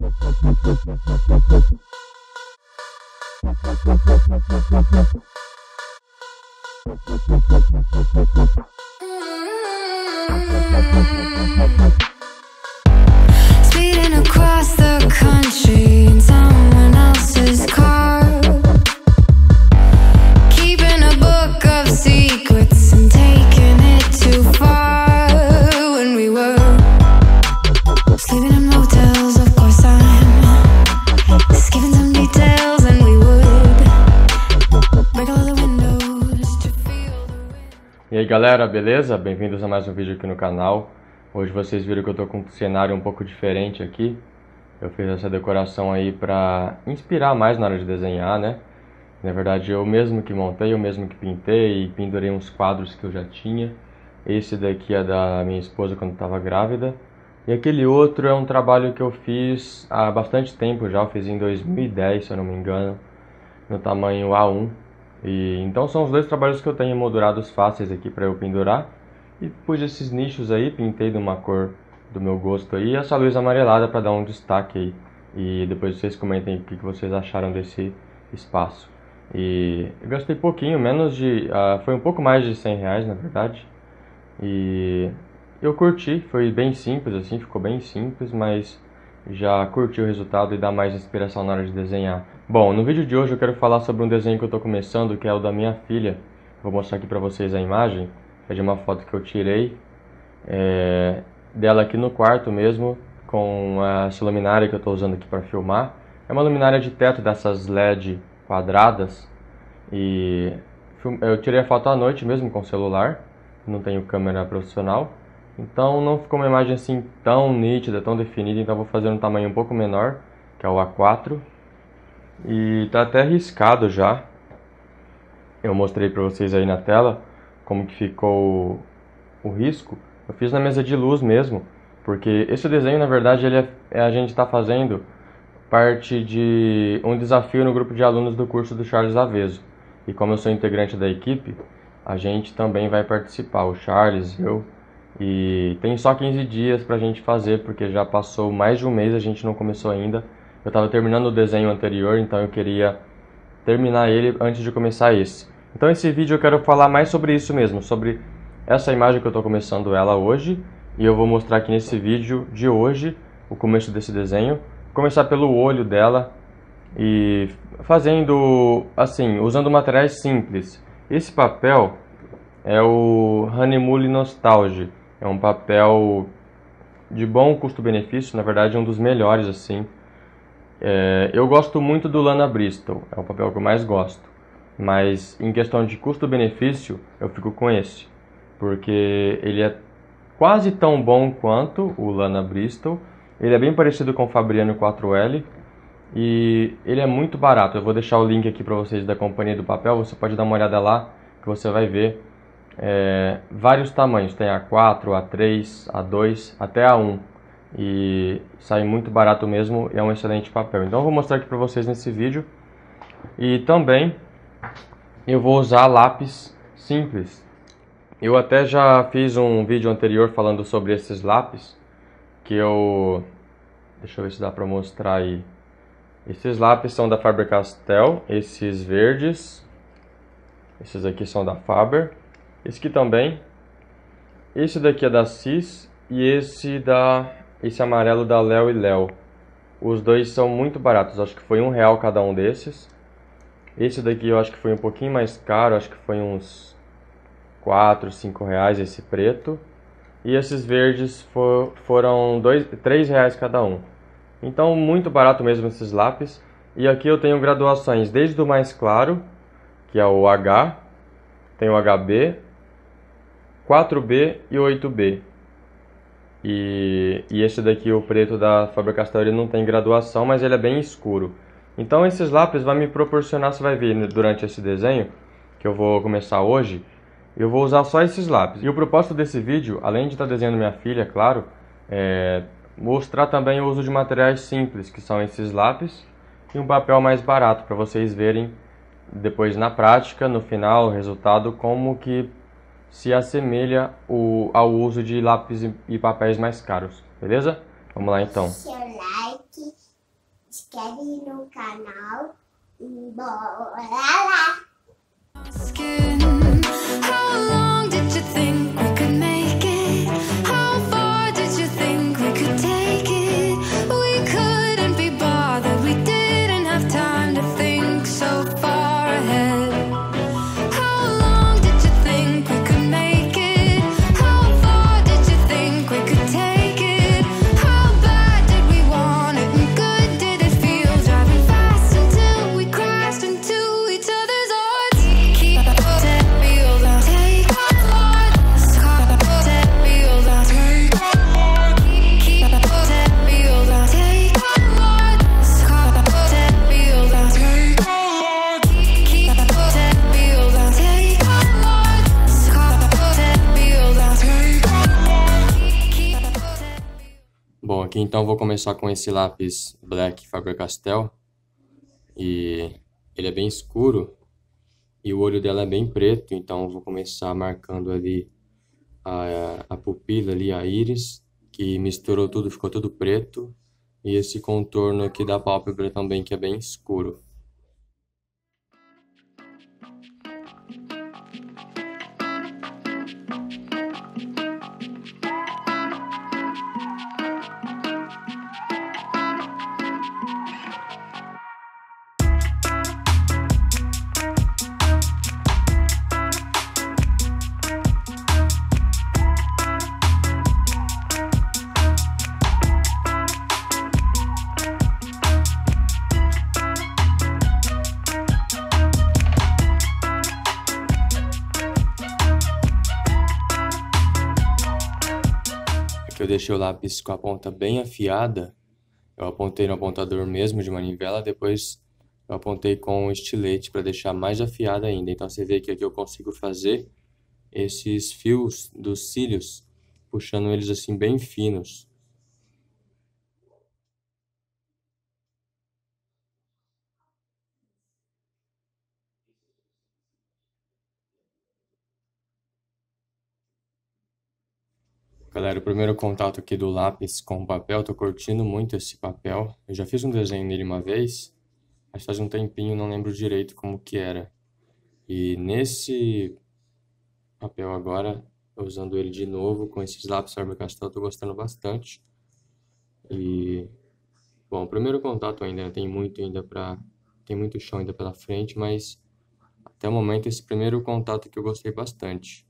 Speeding across the country in someone else's car, keeping a book of secrets and taking it too far. When we were sleeping in motels, of course I'm just giving some details, and we would break all the windows to feel the wind. E aí galera, beleza? Bem-vindos a mais um vídeo aqui no canal. Hoje vocês viram que eu tô com um cenário um pouco diferente aqui. Eu fiz essa decoração aí pra inspirar mais na hora de desenhar, né? Na verdade eu mesmo que montei, eu mesmo que pintei e pendurei uns quadros que eu já tinha. Esse daqui é da minha esposa quando estava grávida. E aquele outro é um trabalho que eu fiz há bastante tempo já, eu fiz em 2010, se eu não me engano, no tamanho A1. E então são os dois trabalhos que eu tenho moldurados fáceis aqui para eu pendurar. E pus esses nichos aí, pintei de uma cor do meu gosto aí, e essa luz amarelada para dar um destaque aí. E depois vocês comentem o que vocês acharam desse espaço. E eu gastei pouquinho, foi um pouco mais de R$100 na verdade. E eu curti, foi bem simples assim, ficou bem simples, mas já curti o resultado e dá mais inspiração na hora de desenhar. Bom, no vídeo de hoje eu quero falar sobre um desenho que eu estou começando, que é o da minha filha. Vou mostrar aqui para vocês a imagem. É de uma foto que eu tirei dela aqui no quarto mesmo, com essa luminária que eu estou usando aqui para filmar. É uma luminária de teto dessas LED quadradas. E eu tirei a foto à noite mesmo com o celular, não tenho câmera profissional. Então não ficou uma imagem assim tão nítida, tão definida, então vou fazer um tamanho um pouco menor, que é o A4. E tá até riscado já. Eu mostrei para vocês aí na tela como que ficou o risco. Eu fiz na mesa de luz mesmo, porque esse desenho na verdade a gente está fazendo parte de um desafio no grupo de alunos do curso do Charles Aveso. E como eu sou integrante da equipe, a gente também vai participar, o Charles, eu. E tem só 15 dias pra gente fazer, porque já passou mais de um mês, a gente não começou ainda. Eu estava terminando o desenho anterior, então eu queria terminar ele antes de começar esse. Então esse vídeo eu quero falar mais sobre isso mesmo, sobre essa imagem que eu estou começando ela hoje. E eu vou mostrar aqui nesse vídeo de hoje o começo desse desenho. Vou começar pelo olho dela e fazendo assim, usando materiais simples. Esse papel é o Hahnemuhle Nostalgie. É um papel de bom custo-benefício, na verdade é um dos melhores assim. Eu gosto muito do Lana Bristol, é o papel que eu mais gosto. Mas em questão de custo-benefício, eu fico com esse. Porque ele é quase tão bom quanto o Lana Bristol. Ele é bem parecido com o Fabriano 4L. E ele é muito barato. Eu vou deixar o link aqui para vocês da Companhia do Papel. Você pode dar uma olhada lá, que você vai ver vários tamanhos. Tem A4, A3, A2, até A1. E sai muito barato mesmo e é um excelente papel. Então eu vou mostrar aqui para vocês nesse vídeo. E também eu vou usar lápis simples. Eu até já fiz um vídeo anterior falando sobre esses lápis, deixa eu ver se dá para mostrar aí. Esses lápis são da Faber-Castell, esses verdes. Esses aqui são da Faber. Esse aqui também. Esse daqui é da Cis e esse amarelo da Léo e Léo. Os dois são muito baratos, acho que foi R$1 cada um desses. Esse daqui eu acho que foi um pouquinho mais caro, acho que foi uns R$4, R$5 esse preto. E esses verdes foram R$3 cada um. Então muito barato mesmo esses lápis. E aqui eu tenho graduações desde o mais claro, que é o H, tem o HB, 4B e 8B. E esse daqui, o preto da Faber-Castell, ele não tem graduação, mas ele é bem escuro. Então esses lápis vão me proporcionar, você vai ver durante esse desenho, que eu vou começar hoje, eu vou usar só esses lápis. E o propósito desse vídeo, além de estar desenhando minha filha, claro, é mostrar também o uso de materiais simples, que são esses lápis, e um papel mais barato, para vocês verem depois na prática, no final, o resultado, como que se assemelha ao uso de lápis e papéis mais caros, beleza? Vamos lá então. Seu like, inscreve no canal e bora lá! Skin. How long did you think we could make it? How far did you think we could take it? We couldn't be bothered, we didn't have time to think so far ahead. How long did you think we could make it? How far did you think we could take it? How bad did we want it and good did it feel? Driving fast until we crashed into each other's hearts. Keep that feel down, take heart. That feel down, take heart. Keep that feel down, take heart. That feel down, take heart. Keep that feel down, take heart. That feel down, take heart. Bom, aqui então eu vou começar com esse lápis Black Faber-Castell. E ele é bem escuro e o olho dela é bem preto, então eu vou começar marcando ali a pupila ali, a íris, que misturou tudo, ficou tudo preto. E esse contorno aqui da pálpebra também, que é bem escuro. Aqui eu deixei o lápis com a ponta bem afiada. Eu apontei no apontador mesmo de manivela, depois eu apontei com o estilete para deixar mais afiada ainda. Então você vê que aqui eu consigo fazer esses fios dos cílios, puxando eles assim bem finos. Galera, o primeiro contato aqui do lápis com o papel, tô curtindo muito esse papel. Eu já fiz um desenho nele uma vez, mas faz um tempinho, não lembro direito como que era. E nesse papel agora, usando ele de novo com esses lápis Faber-Castell, tô gostando bastante. E bom, o primeiro contato ainda tem muito chão ainda pela frente, mas até o momento esse primeiro contato que eu gostei bastante.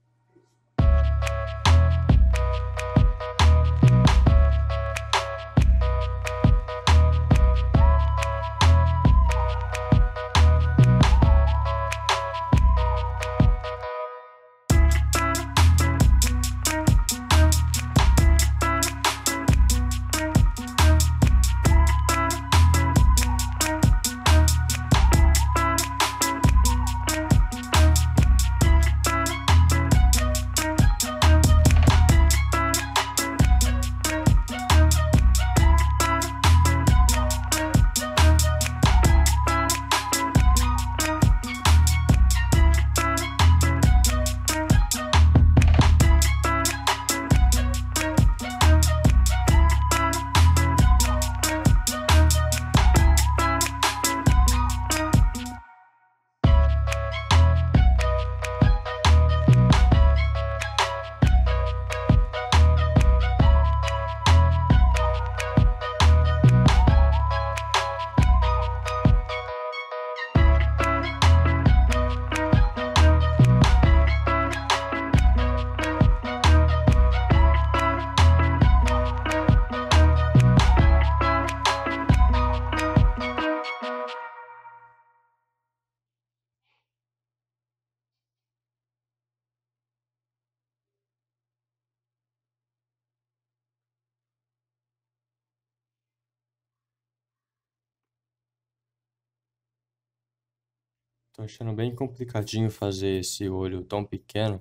Tô achando bem complicadinho fazer esse olho tão pequeno.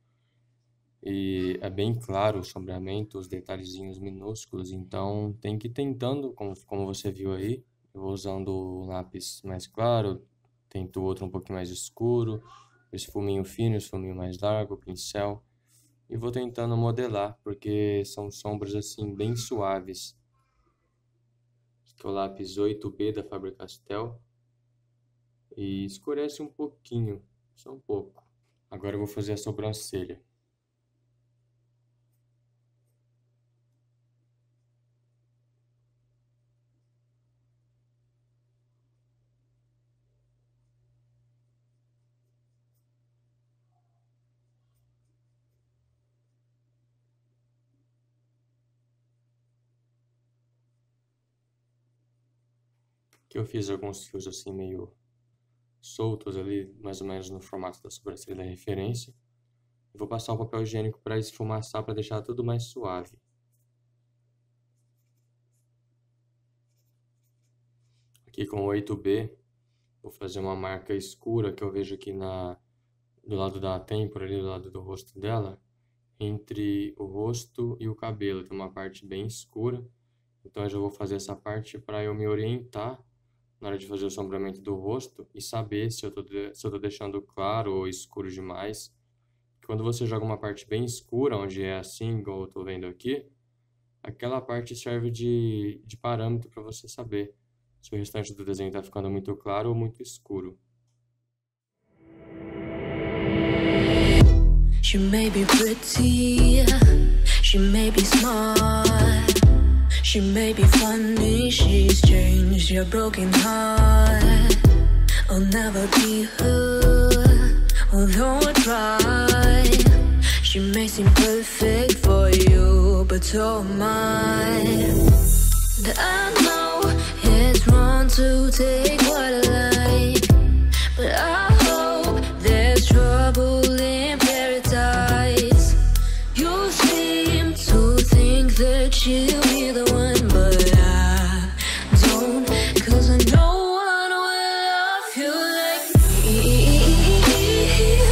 E é bem claro o sombreamento, os detalhezinhos minúsculos. Então tem que ir tentando, como você viu aí. Eu vou usando o lápis mais claro, tento outro um pouquinho mais escuro. Esse fuminho fino, esse fuminho mais largo, o pincel. E vou tentando modelar, porque são sombras assim bem suaves. que é o lápis 8B da Faber-Castell, e escurece um pouquinho, só um pouco. Agora eu vou fazer a sobrancelha. Aqui eu fiz alguns fios assim meio soltos ali, mais ou menos no formato da sobrancelha da referência. Eu vou passar o papel higiênico para esfumaçar, para deixar tudo mais suave. Aqui com o 8B, vou fazer uma marca escura que eu vejo aqui do lado da têmpora, ali do lado do rosto dela, entre o rosto e o cabelo. Tem uma parte bem escura, então eu já vou fazer essa parte para eu me orientar na hora de fazer o sombreamento do rosto e saber se eu tô deixando claro ou escuro demais. Quando você joga uma parte bem escura, onde é assim, igual eu tô vendo aqui, aquela parte serve de parâmetro para você saber se o restante do desenho está ficando muito claro ou muito escuro. She may be pretty, she may be smart, she may be funny, she's changed your broken heart. I'll never be her, although I try. She may seem perfect for you, but so am I. And I know it's wrong to take what I like, but I hope there's trouble in paradise. You seem to think that she'll be the one, but I don't, 'cause I know one will love you like me.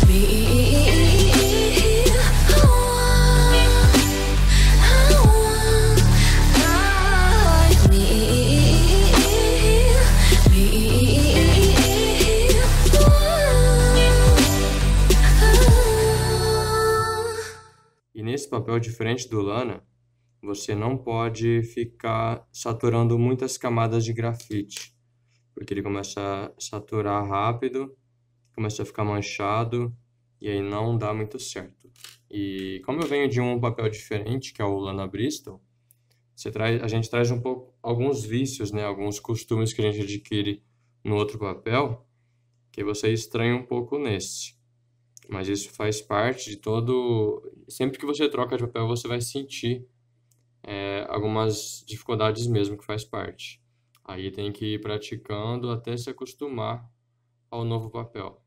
E nesse papel diferente do lana, você não pode ficar saturando muitas camadas de grafite, porque ele começa a saturar rápido, começa a ficar manchado e aí não dá muito certo. E como eu venho de um papel diferente, que é o lana Bristol, a gente traz um pouco alguns vícios, né, alguns costumes que a gente adquire no outro papel, que você estranha um pouco nesse. Mas isso faz parte de todo... Sempre que você troca de papel, você vai sentir algumas dificuldades mesmo, que faz parte. Aí tem que ir praticando até se acostumar ao novo papel.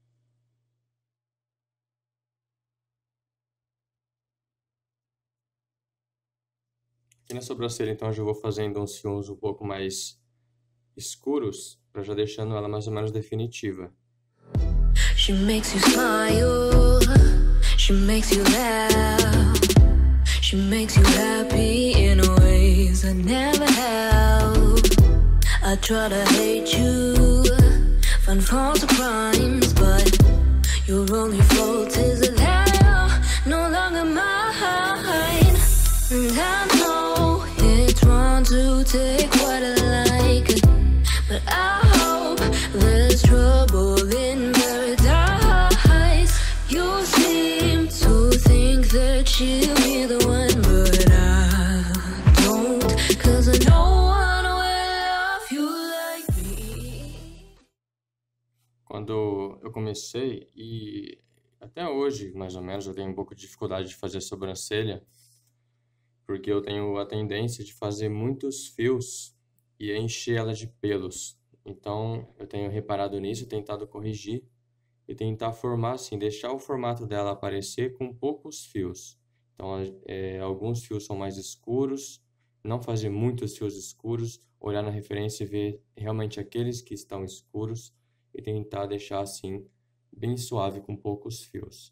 Aqui na sobrancelha, então, eu já vou fazendo uns fios um pouco mais escuros, para já deixando ela mais ou menos definitiva. She makes you smile, she makes you laugh, she makes you happy in ways I never have. I try to hate you, find faults or crimes, but your only fault is that I'm no longer mine. And I know it's wrong to take what I like, but I hope there's trouble in paradise. You seem to think that she'll be the one, but I don't, 'cause I know one will love you like me. Quando eu comecei, e até hoje, mais ou menos, eu tenho um pouco de dificuldade de fazer sobrancelha, porque eu tenho a tendência de fazer muitos fios e encher ela de pelos. Então, eu tenho reparado nisso, tentado corrigir e tentar formar assim, deixar o formato dela aparecer com poucos fios. Então, alguns fios são mais escuros, não fazer muitos fios escuros, olhar na referência e ver realmente aqueles que estão escuros e tentar deixar assim, bem suave com poucos fios.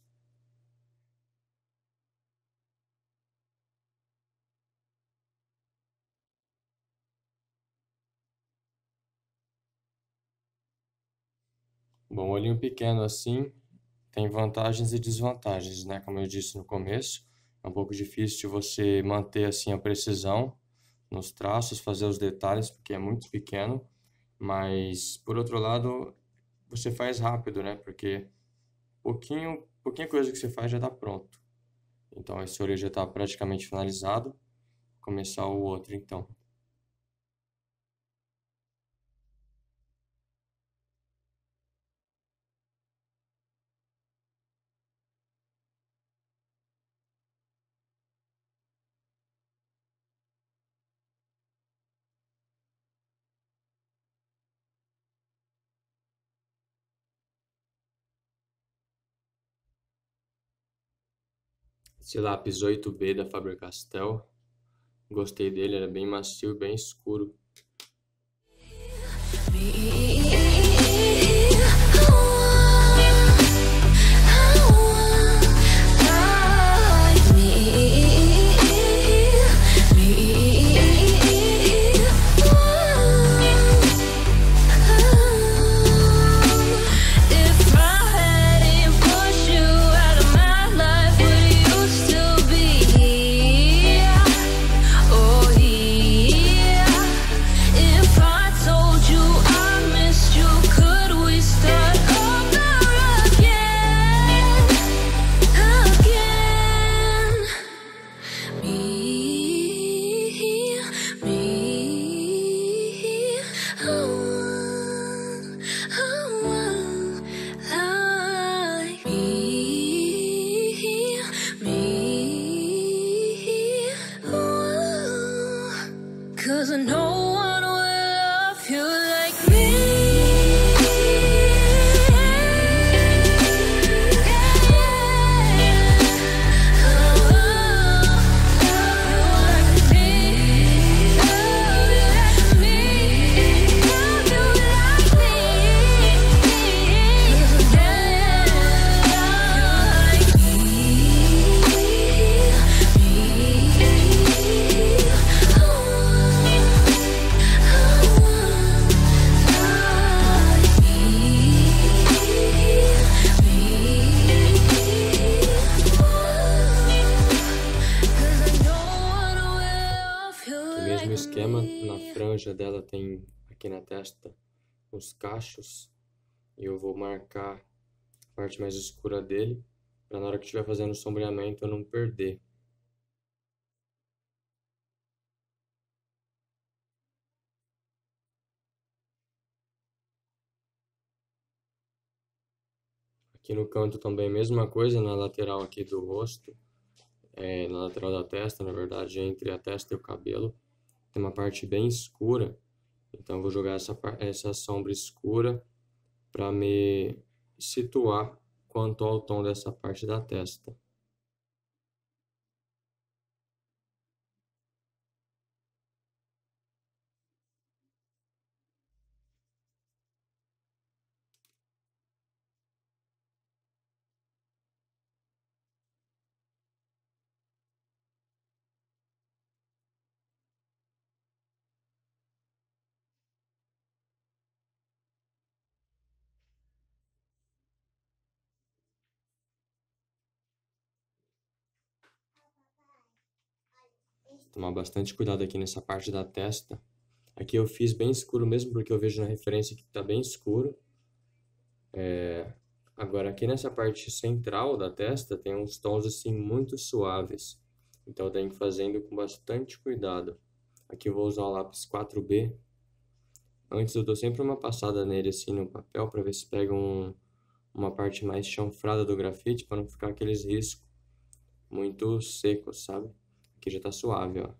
Bom, olhinho pequeno assim tem vantagens e desvantagens, né? Como eu disse no começo, é um pouco difícil você manter assim a precisão nos traços, fazer os detalhes, porque é muito pequeno, mas por outro lado, você faz rápido, né? Porque pouquinha coisa que você faz já está pronto. Então esse olho já está praticamente finalizado. Vou começar o outro então. Esse lápis 8B da Faber-Castell, gostei dele, era bem macio e bem escuro. Cause no one will love you like me. Mesmo esquema, na franja dela tem aqui na testa os cachos e eu vou marcar a parte mais escura dele para na hora que estiver fazendo o sombreamento eu não perder. Aqui no canto também mesma coisa, na lateral aqui do rosto, na lateral da testa, na verdade, entre a testa e o cabelo. Tem uma parte bem escura, então eu vou jogar essa sombra escura para me situar quanto ao tom dessa parte da testa. Tomar bastante cuidado aqui nessa parte da testa. Aqui eu fiz bem escuro mesmo, porque eu vejo na referência que está bem escuro. Agora aqui nessa parte central da testa tem uns tons assim muito suaves. Então eu tenho que ir fazendo com bastante cuidado. Aqui eu vou usar o lápis 4B. Antes eu dou sempre uma passada nele assim no papel para ver se pega uma parte mais chanfrada do grafite, para não ficar aqueles riscos muito secos, sabe? Aqui já tá suave, ó.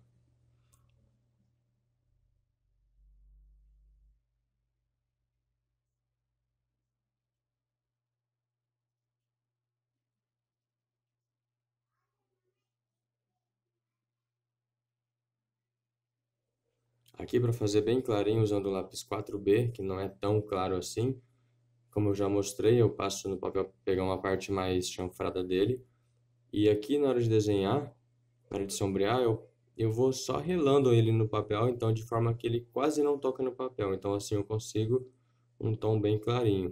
Aqui para fazer bem clarinho usando o lápis 4B, que não é tão claro assim. Como eu já mostrei, eu passo no papel para pegar uma parte mais chanfrada dele. E aqui na hora de desenhar, na hora de sombrear, eu vou só relando ele no papel, então de forma que ele quase não toca no papel. Então assim eu consigo um tom bem clarinho.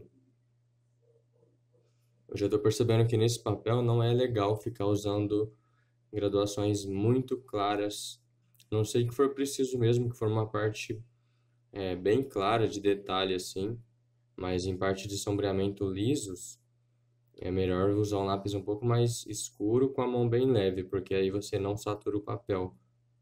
Eu já estou percebendo que nesse papel não é legal ficar usando graduações muito claras A não sei que for preciso mesmo, que for uma parte bem clara de detalhe assim, mas em parte de sombreamento lisos, é melhor usar um lápis um pouco mais escuro com a mão bem leve, porque aí você não satura o papel.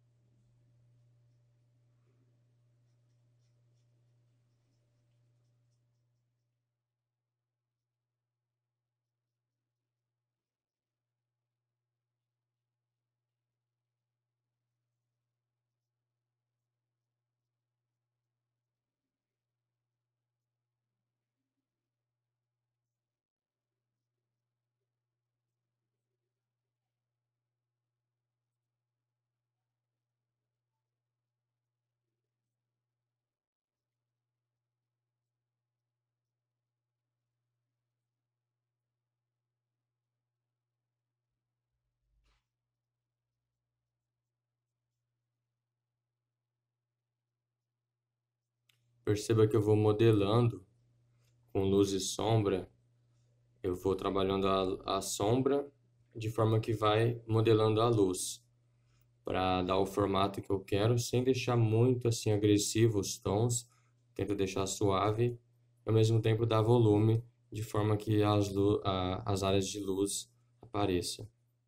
Perceba que eu vou modelando com luz e sombra, eu vou trabalhando a sombra de forma que vai modelando a luz, para dar o formato que eu quero, sem deixar muito assim agressivo os tons, tento deixar suave, e ao mesmo tempo dar volume, de forma que as áreas de luz apareçam.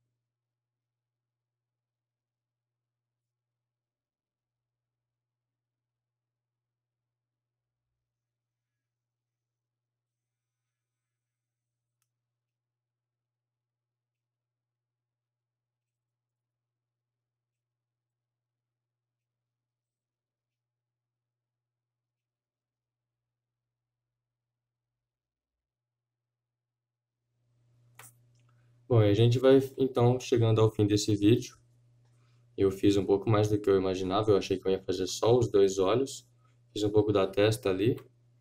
Bom, e a gente vai então chegando ao fim desse vídeo. Eu fiz um pouco mais do que eu imaginava, eu achei que eu ia fazer só os 2 olhos. Fiz um pouco da testa ali.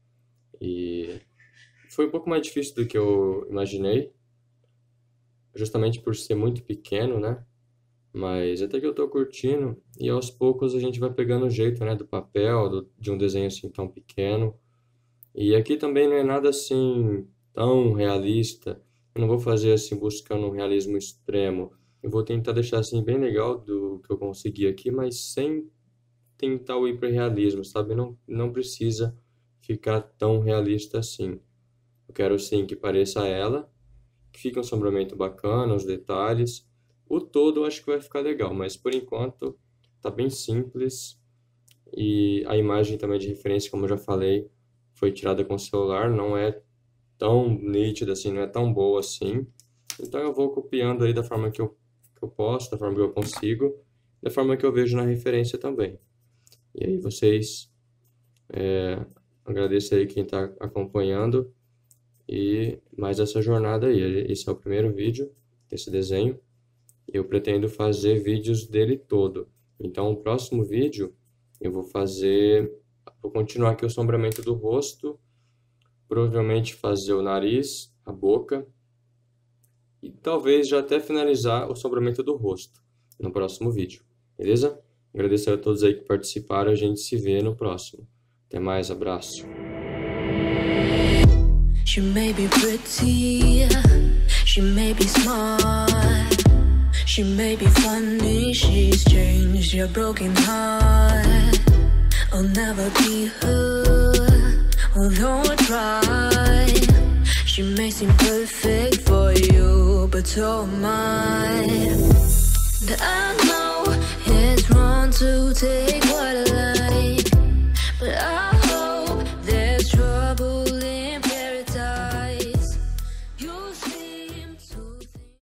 E foi um pouco mais difícil do que eu imaginei. Justamente por ser muito pequeno, né? Mas até que eu tô curtindo. E aos poucos a gente vai pegando o jeito, né? Do papel, de um desenho assim tão pequeno. E aqui também não é nada assim tão realista. Eu não vou fazer assim buscando um realismo extremo. Eu vou tentar deixar assim bem legal do que eu consegui aqui, mas sem tentar o hiperrealismo, sabe? Não precisa ficar tão realista assim. Eu quero sim que pareça ela, que fique um sombreamento bacana, os detalhes. O todo eu acho que vai ficar legal, mas por enquanto tá bem simples. E a imagem também de referência, como eu já falei, foi tirada com o celular, não é tão nítida assim, não é tão boa assim. Então eu vou copiando aí da forma que eu posso, da forma que eu consigo, da forma que eu vejo na referência também. E aí vocês, agradeço aí quem está acompanhando e mais essa jornada aí. Esse é o primeiro vídeo desse desenho. Eu pretendo fazer vídeos dele todo. Então o próximo vídeo eu vou continuar aqui o sombreamento do rosto, provavelmente fazer o nariz, a boca e talvez já até finalizar o sombreamento do rosto no próximo vídeo, beleza? Agradecer a todos aí que participaram, a gente se vê no próximo. Até mais, abraço. She may be pretty, she may be smart, she may be funny, she's changed your broken heart. I'll never be her, although I try. She may seem perfect for you, but so am I. I know it's wrong to take what I